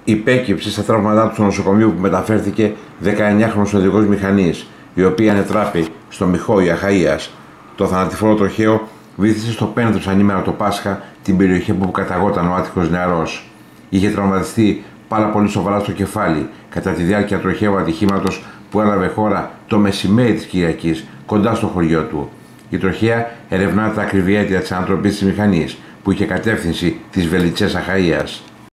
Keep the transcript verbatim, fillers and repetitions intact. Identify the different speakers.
Speaker 1: υπέκυψε στα τραύματά του στο νοσοκομείο που μεταφέρθηκε δεκαεννιάχρονος οδηγός μηχανής, η οποία ανετράπη στο Μιχόη Αχαΐας. Το θανατηφόρο τροχαίο βήθησε στο Πένθος ανήμερα το Πάσχα, την περιοχή από που καταγόταν ο άτυχος νεαρός. Είχε τραυματιστεί πάρα πολύ σοβαρά στο κεφάλι κατά τη διάρκεια τροχαίου ατυχήματος που έλαβε χώρα το μεσημέρι της Κυριακής κοντά στο χωριό του. Η τροχαία ερευνά τα ακριβή αίτια της ανατροπής της μηχανής που είχε κατεύθυνση της Βελιτσές Αχαΐας.